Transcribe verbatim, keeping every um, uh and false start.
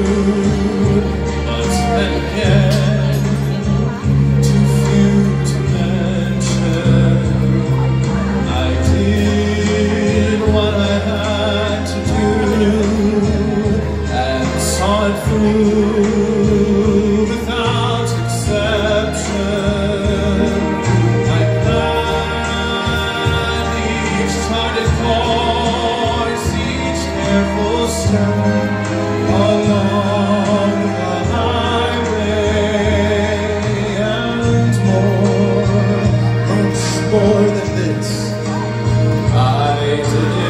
but then again, too few to mention. I did what I had to do and saw it through without exception. I planned each charted course, each careful step along the highway, and more, much more than this I did.